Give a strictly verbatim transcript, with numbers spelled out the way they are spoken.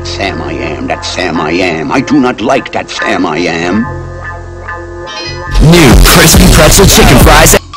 Sam I am, that Sam I am. I do not like that Sam I am. New crispy pretzel chicken fries.